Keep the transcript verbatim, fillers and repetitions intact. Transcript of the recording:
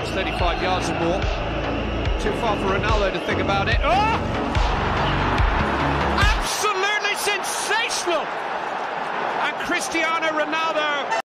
That's thirty-five yards or more. Too far for Ronaldo to think about it. Oh! Absolutely sensational! And Cristiano Ronaldo